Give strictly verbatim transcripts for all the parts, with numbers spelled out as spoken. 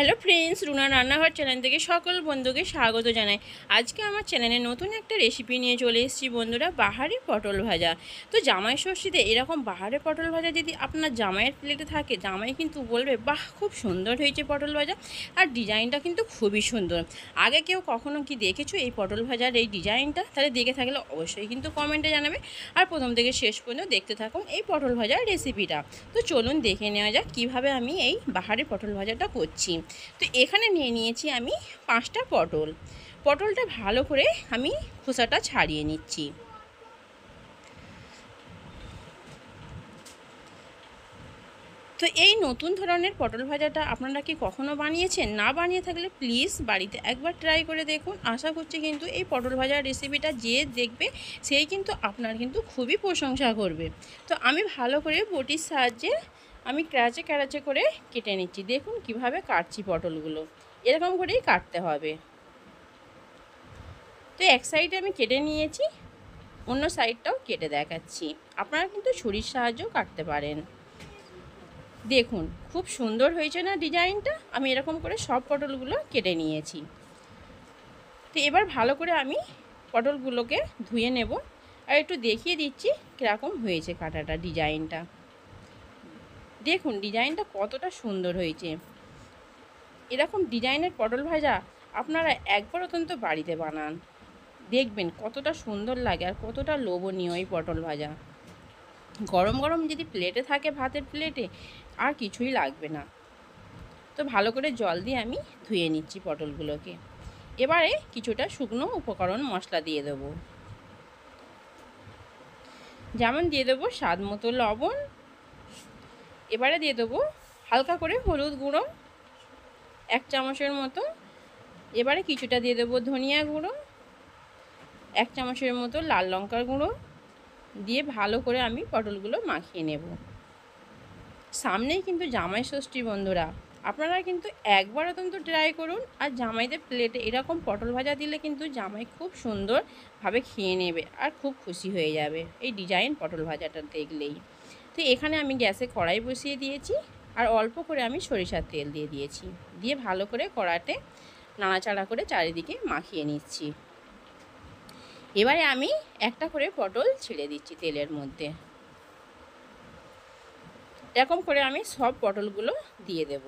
Hello friends, Runa রান্নাঘর channel থেকে সকল বন্ধুকে স্বাগত জানাই। আজকে আমার চ্যানেলে নতুন একটা রেসিপি নিয়ে চলে এসেছি বন্ধুরা, বাহারি পটল ভাজা। তো জামাই ষষ্ঠীতে এরকম বাহারি পটল ভাজা যদি আপনার জামাইয়ের প্লেটে থাকে, জামাই কিন্তু বলবে বাহ খুব সুন্দর হয়েছে পটল ভাজা, আর ডিজাইনটা কিন্তু খুবই সুন্দর। আগে কেউ কখনো কি দেখেছো এই পটল ভাজার এই ডিজাইনটা? তাহলে দেখে থাকলে অবশ্যই কিন্তু কমেন্টে জানাবে, আর প্রথম থেকে শেষ পর্যন্ত দেখতে থাকুন এই পটল ভাজার রেসিপিটা। তো চলুন দেখে নেওয়া যাক কীভাবে আমি এই বাহারি পটল ভাজাটা করছি। তো এখানে নিয়ে নিয়েছি আমি পাঁচটা পটল। পটলটা ভালো করে আমি খোসাটা ছাড়িয়ে নিচ্ছি। তো এই নতুন ধরনের পটল ভাজাটা আপনারা কি কখনো বানিয়েছেন? না বানিয়ে থাকলে প্লিজ বাড়িতে একবার ট্রাই করে দেখুন। আশা করছি কিন্তু এই পটল ভাজার রেসিপিটা যে দেখবে সেই কিন্তু আপনার কিন্তু খুবই প্রশংসা করবে। তো আমি ভালো করে বটির সাহায্যে আমি ক্যারাচে ক্যারাচে করে কেটে নিচ্ছি। দেখুন কিভাবে কাটছি পটলগুলো, এরকম করেই কাটতে হবে। তো এক সাইডে আমি কেটে নিয়েছি, অন্য সাইডটাও কেটে দেখাচ্ছি। আপনারা কিন্তু ছুরির সাহায্যেও কাটতে পারেন। দেখুন খুব সুন্দর হয়েছে না ডিজাইনটা? আমি এরকম করে সব পটলগুলো কেটে নিয়েছি। তো এবার ভালো করে আমি পটলগুলোকে ধুয়ে নেব, আর একটু দেখিয়ে দিচ্ছি কীরকম হয়েছে কাটাটা ডিজাইনটা। দেখুন ডিজাইনটা কতটা সুন্দর হয়েছে। এরকম ডিজাইনের পটল ভাজা আপনারা একবার অন্তত বাড়িতে বানান, দেখবেন কতটা সুন্দর লাগে আর কতটা লোভনীয় এই পটল ভাজা। গরম গরম যদি প্লেটে থাকে, ভাতের প্লেটে, আর কিছুই লাগবে না। তো ভালো করে জল দিয়ে আমি ধুয়ে নিচ্ছি পটলগুলোকে। এবারে কিছুটা শুকনো উপকরণ মশলা দিয়ে দেবো, যেমন দিয়ে দেবো স্বাদ মতো লবণ। এবারে দিয়ে দেবো হালকা করে হলুদ গুঁড়ো এক চামচের মতো। এবারে কিছুটা দিয়ে দেবো ধনিয়া গুঁড়ো, এক চামচের মতো লাল লঙ্কার গুঁড়ো দিয়ে ভালো করে আমি পটলগুলো মাখিয়ে নেব। সামনেই কিন্তু জামাই ষষ্ঠী বন্ধুরা, আপনারা কিন্তু একবার অন্তত ট্রাই করুন। আর জামাইদের প্লেটে এরকম পটল ভাজা দিলে কিন্তু জামাই খুব সুন্দরভাবে খেয়ে নেবে আর খুব খুশি হয়ে যাবে এই ডিজাইন পটল ভাজাটা দেখলেই। তো এখানে আমি গ্যাসে কড়াই বসিয়ে দিয়েছি, আর অল্প করে আমি সরিষার তেল দিয়ে দিয়েছি। দিয়ে ভালো করে কড়াতে নাড়াচাড়া করে চারিদিকে মাখিয়ে নিচ্ছি। এবারে আমি একটা করে পটল ছেড়ে দিচ্ছি তেলের মধ্যে। এরকম করে আমি সব পটলগুলো দিয়ে দেব।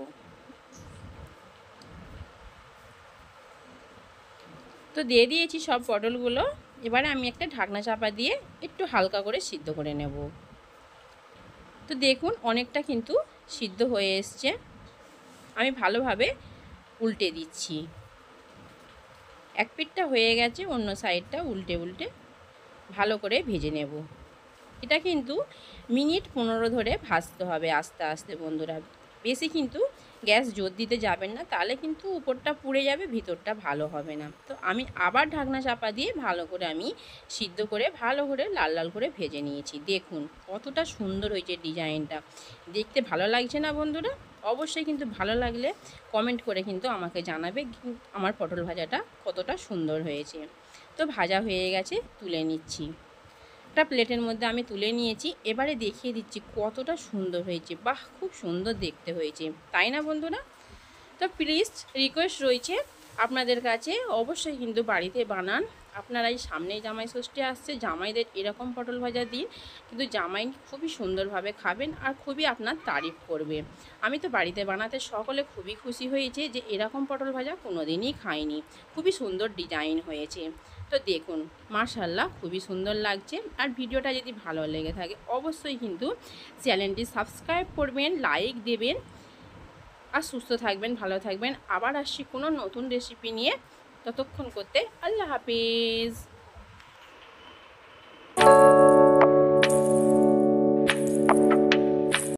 তো দিয়ে দিয়েছি সব পটলগুলো। এবারে আমি একটা ঢাকনা চাপা দিয়ে একটু হালকা করে সিদ্ধ করে নেব। তো দেখুন অনেকটা কিন্তু সিদ্ধ হয়ে এসছে। আমি ভালোভাবে উল্টে দিচ্ছি। এক পিঠটা হয়ে গেছে, অন্য সাইডটা উল্টে উল্টে ভালো করে ভেজে নেব। এটা কিন্তু মিনিট পনেরো ধরে ভাজতে হবে আস্তে আস্তে বন্ধুরা। বেশি কিন্তু গ্যাস জোর দিতে যাবেন না, তাহলে কিন্তু উপরটা পুড়ে যাবে, ভিতরটা ভালো হবে না। তো আমি আবার ঢাকনা চাপা দিয়ে ভালো করে আমি সিদ্ধ করে ভালো করে লাল লাল করে ভেজে নিয়েছি। দেখুন কতটা সুন্দর হয়েছে ডিজাইনটা, দেখতে ভালো লাগছে না বন্ধুরা? অবশ্যই কিন্তু ভালো লাগলে কমেন্ট করে কিন্তু আমাকে জানাবে আমার পটল ভাজাটা কতটা সুন্দর হয়েছে। তো ভাজা হয়ে গেছে, তুলে নিচ্ছি। একটা প্লেটের মধ্যে আমি তুলে নিয়েছি। এবারে দেখিয়ে দিচ্ছি কতটা সুন্দর হয়েছে। বাহ খুব সুন্দর দেখতে হয়েছে, তাই না বন্ধুরা? তো প্লিজ রিকোয়েস্ট রয়েছে আপনাদের কাছে, অবশ্যই কিন্তু বাড়িতে বানান। আপনারা এই সামনেই জামাই ষষ্ঠী আসছে, জামাইদের এরকম পটল ভাজা দিন, কিন্তু জামাই খুবই সুন্দরভাবে খাবেন আর খুবই আপনার তারিফ করবে। আমি তো বাড়িতে বানাতে সকলে খুবই খুশি হয়েছে যে এরকম পটল ভাজা কোনো দিনই খাইনি, খুবই সুন্দর ডিজাইন হয়েছে। তো দেখুন মাশাআল্লাহ খুবই সুন্দর লাগছে। আর ভিডিওটা যদি ভালো লেগে থাকে অবশ্যই কিন্তু চ্যানেলটি সাবস্ক্রাইব করবেন, লাইক দেবেন, আর সুস্থ থাকবেন, ভালো থাকবেন। আবার আসছি কোনো নতুন রেসিপি নিয়ে, ততক্ষণ করতে আল্লাহ হাফিজ।